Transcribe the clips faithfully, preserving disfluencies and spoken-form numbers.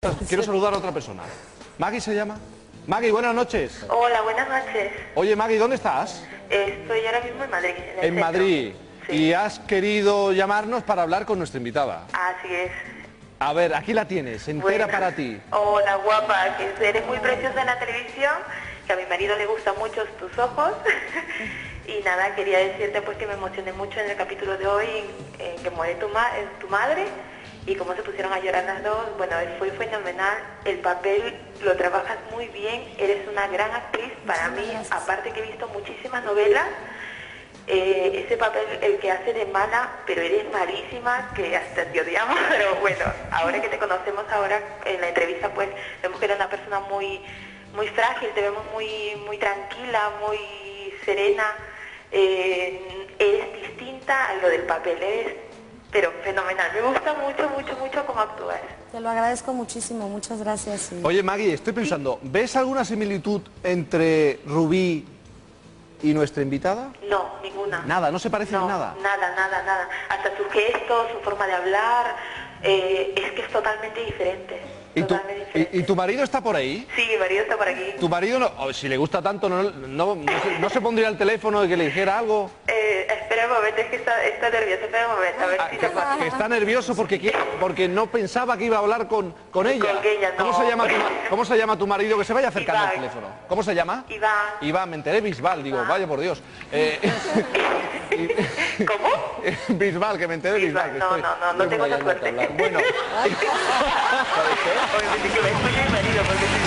Quiero saludar a otra persona. ¿Maggie se llama? Maggie, buenas noches. Hola, buenas noches. Oye, Maggie, ¿dónde estás? Estoy ahora mismo en Madrid. En, el En Madrid. Sí. Y has querido llamarnos para hablar con nuestra invitada. Así es. A ver, aquí la tienes, entera Bueno. para ti. Hola, guapa, que eres muy preciosa en la televisión, que a mi marido le gustan mucho tus ojos. Y nada, quería decirte pues que me emocioné mucho en el capítulo de hoy, en, en que muere tu, ma tu madre, y cómo se pusieron a llorar las dos. Bueno, fue fenomenal, el papel lo trabajas muy bien, eres una gran actriz para mí, aparte que he visto muchísimas novelas. Eh, ese papel, el que hace de mala, pero eres malísima, que hasta te odiamos, pero bueno, ahora que te conocemos ahora en la entrevista, pues vemos que eres una persona muy muy frágil, te vemos muy muy tranquila, muy serena, eh, eres distinta a lo del papel, eres pero fenomenal, me gusta mucho, mucho, mucho cómo actúas. Te lo agradezco muchísimo, muchas gracias. Y... Oye, Maggie, estoy pensando, ¿ves alguna similitud entre Rubí y nuestra invitada? No, ninguna. Nada, no se parecen no, en nada. Nada, nada, nada. Hasta sus gestos, su forma de hablar, eh, es que es totalmente diferente. ¿Y tu, y, ¿Y tu marido está por ahí? Sí, mi marido está por aquí. ¿Tu marido, no, oh, si le gusta tanto, no, no, no, se, no se pondría al teléfono y que le dijera algo? Eh, espera un momento, es que está, está nervioso, espera un momento, a ver Ah, si que, te puedo... que está nervioso porque, quiere- porque no pensaba que iba a hablar con, con ella. Con ella, no. ¿Cómo se llama tu, ma- ¿Cómo se llama tu marido? Que se vaya acercando al Iván. teléfono. ¿Cómo se llama? Iván. Iván, me enteré, Bisbal, digo, vaya por Dios. Eh, ¿Cómo? Bisbal, que me enteré, Bisbal. Bisbal, no, no, no, no tengo esa suerte. Bueno, Obviamente que me escuche mi marido, porque si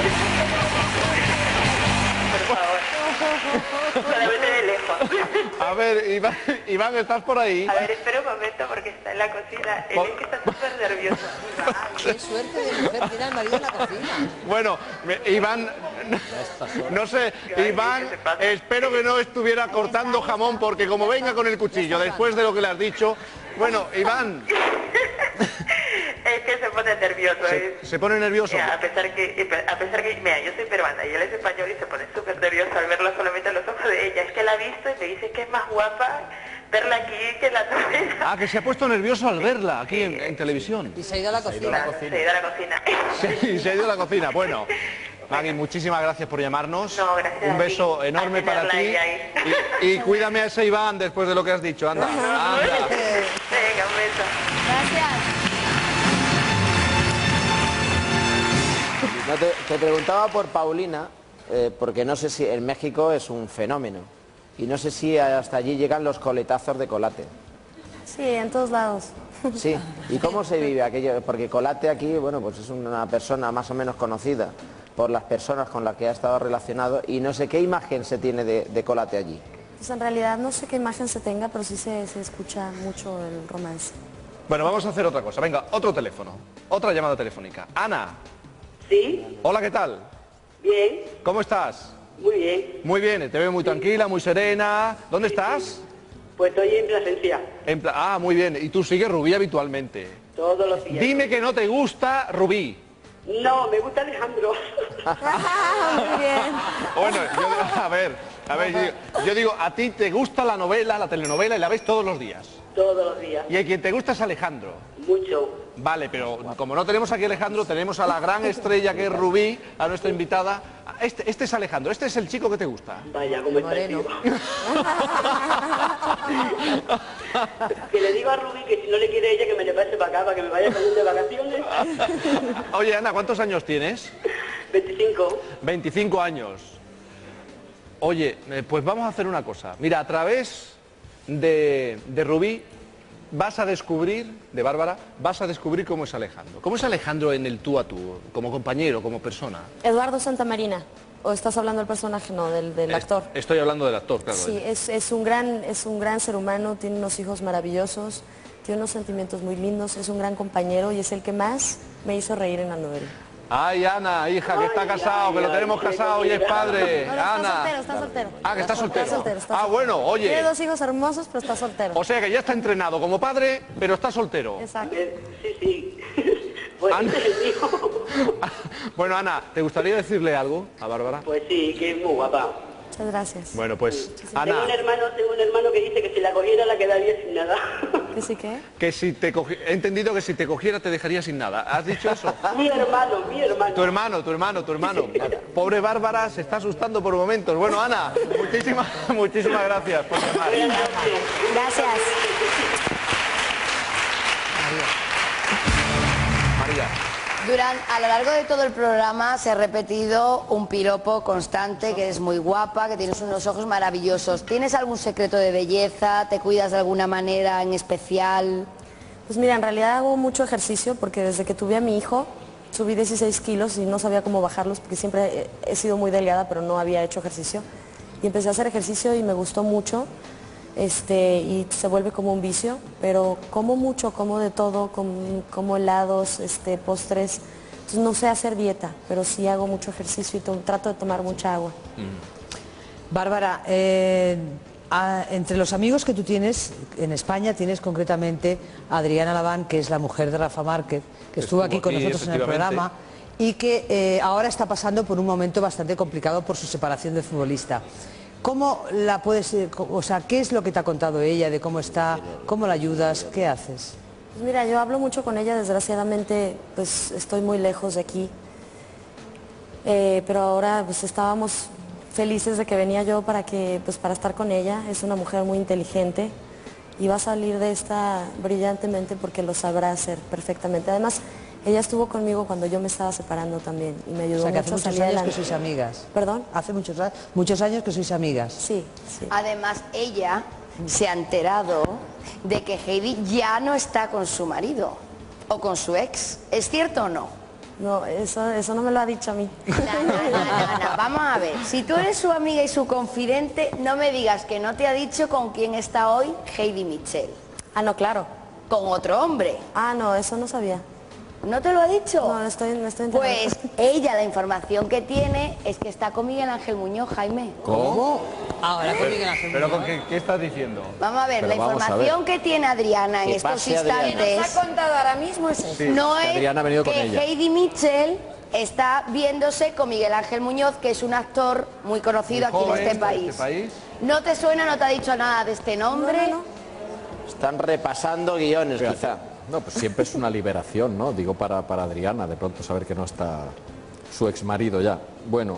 no... Por favor. Solamente de lejos. a ver, Iván, Iván, ¿estás por ahí? A ver, espera un momento porque está en la cocina. Él es que está súper nervioso. Iván. Qué suerte de mujer tiene al marido en la cocina. Bueno, me- Iván, no sé, Iván, ¿qué te pasa? espero que no estuviera cortando jamón porque como venga con el cuchillo después de lo que le has dicho, bueno, Iván, Es que se pone nervioso. se, es- se pone nervioso. Mira, a pesar que, a pesar que, mira, yo soy peruana y él es español y se pone súper nervioso al verla solamente a los ojos de ella. Es que la ha visto y me dice que es más guapa verla aquí que la novela. Ah, que se ha puesto nervioso al verla aquí en, en televisión. Y se ha ido a la cocina. Claro, se ha ido a la cocina. Sí, se ha ido a la cocina. Bueno, Maggie, muchísimas gracias por llamarnos. No, gracias a Un ti. beso enorme A para tenerla ti. ella ahí. Y, y cuídame a ese Iván después de lo que has dicho. Anda, anda. Venga, un beso. Gracias. No, te, te preguntaba por Paulina, eh, porque no sé si en México es un fenómeno. Y no sé si hasta allí llegan los coletazos de Colate. Sí, en todos lados. Sí. ¿Y cómo se vive aquello? Porque Colate aquí, bueno, pues es una persona más o menos conocida por las personas con las que ha estado relacionado y no sé qué imagen se tiene de, de Colate allí. Pues en realidad no sé qué imagen se tenga, pero sí se, se escucha mucho el romance. Bueno, vamos a hacer otra cosa. Venga, otro teléfono. Otra llamada telefónica. Ana. ¿Sí? Hola, ¿qué tal? Bien, ¿Cómo estás? muy bien. Muy bien, te veo muy tranquila, muy serena. ¿Dónde estás? Pues estoy en Plasencia, En pla- ah, muy bien. Y tú sigues Rubí habitualmente. todos los días. Dime que no te gusta Rubí. No, me gusta Alejandro. Muy bien. Bueno, yo, a ver, a ver, yo digo, yo digo, a ti te gusta la novela, la telenovela y la ves todos los días. Todos los días. Y a quien te gusta es Alejandro. Mucho. Vale, pero como no tenemos aquí a Alejandro, tenemos a la gran estrella que es Rubí, a nuestra invitada. Este, este es Alejandro, este es el chico que te gusta. Vaya, cómo está el Moreno. tío. Que le digo a Rubí que si no le quiere ella que me le pase para acá, para que me vaya con él de vacaciones. Oye, Ana, ¿cuántos años tienes? veinticinco. veinticinco años. Oye, eh, pues vamos a hacer una cosa. Mira, a través de, de Rubí vas a descubrir, de Bárbara, vas a descubrir cómo es Alejandro. ¿Cómo es Alejandro en el tú a tú, como compañero, como persona? Eduardo Santamarina. ¿O estás hablando del personaje? No, del, del actor. Es- Estoy hablando del actor, claro. Sí, es, es, un gran, es un gran ser humano, tiene unos hijos maravillosos, tiene unos sentimientos muy lindos, es un gran compañero y es el que más me hizo reír en la novela. Ay, Ana, hija, que está Ay, casado, ay, que lo ay, tenemos qué casado y es bonita. padre. No, no, está Ana. soltero, está soltero. Ah, que está soltero. Está soltero, está Ah, soltero. bueno, oye. Tiene dos hijos hermosos, pero está soltero. O sea que ya está entrenado como padre, pero está soltero. Exacto. Eh, Sí, sí. Pues Ana. este es el hijo. Bueno, Ana, ¿te gustaría decirle algo a Bárbara? Pues sí, que es muy guapa. Muchas gracias. Bueno, pues, Tengo un Ana, hermano, tengo un hermano que dice que si la cogiera la quedaría sin nada. ¿Que sí qué? Que si te cogi... He entendido que si te cogiera te dejaría sin nada. ¿Has dicho eso? Mi hermano, mi hermano. Tu hermano, tu hermano, tu hermano. Pobre Bárbara, se está asustando por momentos. Bueno, Ana, muchísimas, muchísimas gracias por llamar. Gracias. María. Durante, a lo largo de todo el programa se ha repetido un piropo constante, que eres muy guapa, que tienes unos ojos maravillosos. ¿Tienes algún secreto de belleza? ¿Te cuidas de alguna manera en especial? Pues mira, en realidad hago mucho ejercicio porque desde que tuve a mi hijo subí dieciséis kilos y no sabía cómo bajarlos porque siempre he, he sido muy delgada pero no había hecho ejercicio. Y empecé a hacer ejercicio y me gustó mucho. Este, y se vuelve como un vicio, pero como mucho, como de todo, como, como helados, este, postres. Entonces no sé hacer dieta, pero sí hago mucho ejercicio y to- trato de tomar mucha agua. Mm. Bárbara, eh, a, entre los amigos que tú tienes en España, tienes concretamente a Adriana Laván, que es la mujer de Rafa Márquez, que estuvo, estuvo aquí con aquí, nosotros en el programa, y que eh, ahora está pasando por un momento bastante complicado por su separación del futbolista. ¿Cómo la puedes, o sea, qué es lo que te ha contado ella, de cómo está, cómo la ayudas, qué haces? Pues mira, yo hablo mucho con ella, desgraciadamente pues estoy muy lejos de aquí, eh, pero ahora pues estábamos felices de que venía yo para, que, pues, para estar con ella. Es una mujer muy inteligente y va a salir de esta brillantemente porque lo sabrá hacer perfectamente. Además, ella estuvo conmigo cuando yo me estaba separando también y me ayudó o sea, que mucho hace a muchos salir años adelante. que sois amigas. ¿Perdón? Hace muchos, muchos años que sois amigas. Sí, sí. Además, ella se ha enterado de que Heidi ya no está con su marido o con su ex. ¿Es cierto o no? No, eso, eso no me lo ha dicho a mí. No, no, no, no, no. Vamos a ver, si tú eres su amiga y su confidente, no me digas que no te ha dicho con quién está hoy Heidi Mitchell. Ah, no, claro. Con otro hombre. Ah, no, eso no sabía. ¿No te lo ha dicho? No, estoy, me estoy enterando. Pues ella, la información que tiene es que está con Miguel Ángel Muñoz, Jaime. ¿Cómo? Ahora con Miguel Ángel ¿Pero Muñoz. con qué, qué estás diciendo? Vamos a ver, Pero la vamos a información que tiene Adriana en Que estos pase Adriana. instantes Nos ha contado ahora mismo es Sí, no que es Adriana ha venido con que ella. Heidi Mitchell está viéndose con Miguel Ángel Muñoz, que es un actor muy conocido Muy aquí joven, en este de país. este país. ¿No te suena, no te ha dicho nada de este nombre? No, no, no. Están repasando guiones, Fíjate. quizá. No, pues siempre es una liberación, ¿no? Digo, para, para Adriana, de pronto saber que no está su exmarido ya. Bueno,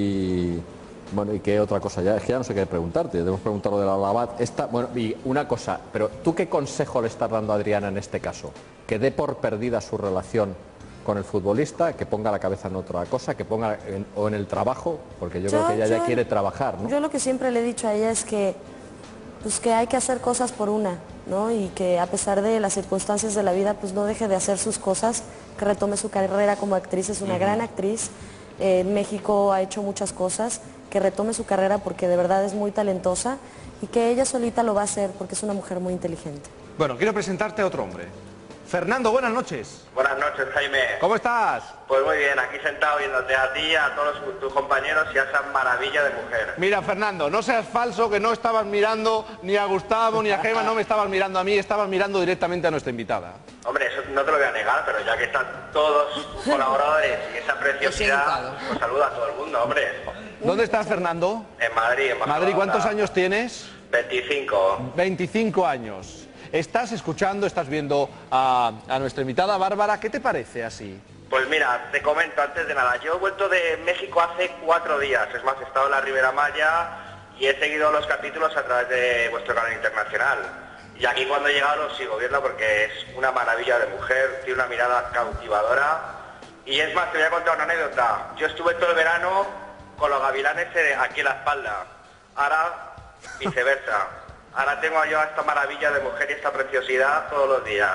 y bueno, ¿y qué otra cosa ya? Es que ya no sé qué preguntarte, debemos preguntar lo de la Lavat. Esta, bueno, y una cosa, pero ¿tú qué consejo le estás dando a Adriana en este caso? ¿Que dé por perdida su relación con el futbolista, que ponga la cabeza en otra cosa, que ponga en, o en el trabajo? Porque yo, Yo- creo que ella ya yo- quiere trabajar, ¿no? Yo lo que siempre le he dicho a ella es que, pues que hay que hacer cosas por una, ¿no? Y que a pesar de las circunstancias de la vida, pues no deje de hacer sus cosas, que retome su carrera como actriz, es una gran actriz. Eh, en México ha hecho muchas cosas, que retome su carrera porque de verdad es muy talentosa y que ella solita lo va a hacer porque es una mujer muy inteligente. Bueno, quiero presentarte a otro hombre. Fernando, buenas noches. Buenas noches, Jaime. ¿Cómo estás? Pues muy bien, aquí sentado viéndote a ti, a todos tus compañeros y a esa maravilla de mujer. Mira, Fernando, no seas falso que no estabas mirando ni a Gustavo ni a Gemma, no me estabas mirando a mí, estabas mirando directamente a nuestra invitada. Hombre, eso no te lo voy a negar, pero ya que están todos tus colaboradores y esa preciosidad, pues saluda a todo el mundo, hombre. ¿Dónde estás, Fernando? En Madrid, en Barcelona. Madrid, ¿cuántos años tienes? veinticinco. veinticinco años. Estás escuchando, estás viendo a, a nuestra invitada Bárbara. ¿Qué te parece así? Pues mira, te comento antes de nada, yo he vuelto de México hace cuatro días, es más, he estado en la Ribera Maya y he seguido los capítulos a través de vuestro canal internacional. Y aquí cuando he llegado lo sigo viendo porque es una maravilla de mujer, tiene una mirada cautivadora. Y es más, te voy a contar una anécdota. Yo estuve todo el verano con los gavilanes aquí en la espalda, ahora viceversa. Ahora tengo yo a esta maravilla de mujer y esta preciosidad todos los días.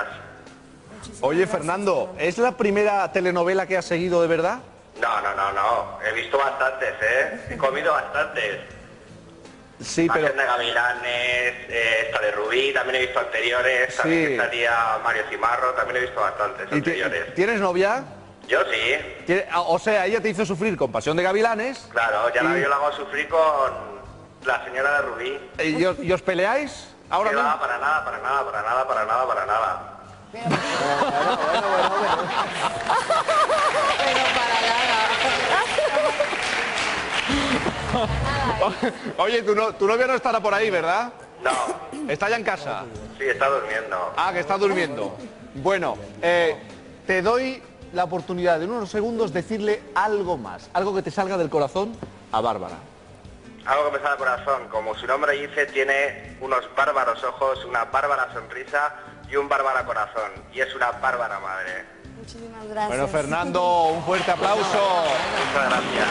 Oye, Fernando, ¿es la primera telenovela que has seguido de verdad? No, no, no, no. He visto bastantes, ¿eh? He comido bastantes. Sí, pero... Hacienda de Gavilanes, eh, esta de Rubí, también he visto anteriores. Sí. También que salía Mario Cimarro, también he visto bastantes ¿Y ti- anteriores. ¿Tienes novia? Yo sí, ¿Tiene- O sea, ella te hizo sufrir con Pasión de Gavilanes. claro. Ya la, Y- yo la hago sufrir con la señora de Rubí. ¿Y os, y os peleáis? Ahora Que mismo. va, para nada, para nada, para nada, para nada, para nada. Oye, tu, no, tu novia no estará por ahí, ¿verdad? No, Está ya en casa. Sí, está durmiendo. Ah, que está durmiendo. Bueno, eh, te doy la oportunidad de en unos segundos decirle algo más, algo que te salga del corazón a Bárbara. Algo que me sale al corazón, como su nombre dice, tiene unos bárbaros ojos, una bárbara sonrisa y un bárbaro corazón. Y es una bárbara madre. Muchísimas gracias. Bueno, Fernando, un fuerte aplauso. Muchas gracias.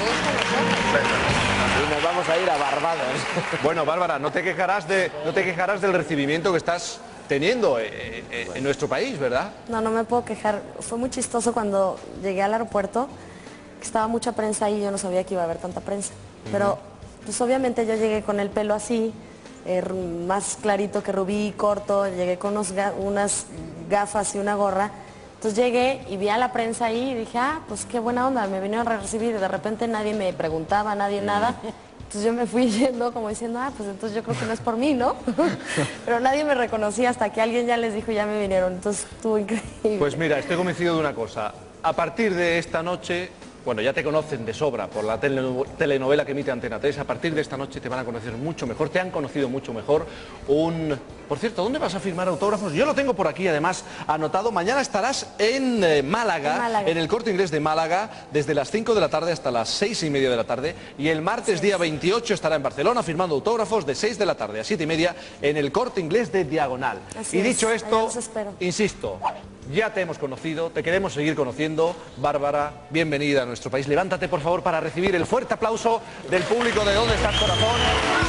Y nos vamos a ir a Barbados. Bueno, Bárbara, no te quejarás de, no te quejarás del recibimiento que estás teniendo eh, eh, en nuestro país, ¿verdad? No, no me puedo quejar. Fue muy chistoso cuando llegué al aeropuerto, que estaba mucha prensa ahí y yo no sabía que iba a haber tanta prensa. Pero, pues obviamente yo llegué con el pelo así, eh, más clarito que Rubí, corto, llegué con unos ga unas gafas y una gorra. Entonces llegué y vi a la prensa ahí y dije, ah, pues qué buena onda, me vinieron a recibir y de repente nadie me preguntaba, nadie nada. Entonces yo me fui yendo como diciendo, ah, pues entonces yo creo que no es por mí, ¿no? Pero nadie me reconocía hasta que alguien ya les dijo, ya me vinieron. Entonces estuvo increíble. Pues mira, estoy convencido de una cosa. A partir de esta noche, bueno, ya te conocen de sobra por la teleno telenovela que emite Antena tres, a partir de esta noche te van a conocer mucho mejor, te han conocido mucho mejor. Un... Por cierto, ¿dónde vas a firmar autógrafos? Yo lo tengo por aquí, además, anotado. Mañana estarás en eh, Málaga, en Málaga, en el Corte Inglés de Málaga, desde las cinco de la tarde hasta las seis y media de la tarde. Y el martes, día veintiocho, estará en Barcelona firmando autógrafos de seis de la tarde a siete y media en el Corte Inglés de Diagonal. Así y dicho es, esto, insisto, ya te hemos conocido, te queremos seguir conociendo. Bárbara, bienvenida a nuestro país. Levántate, por favor, para recibir el fuerte aplauso del público de ¿Dónde estás, corazón?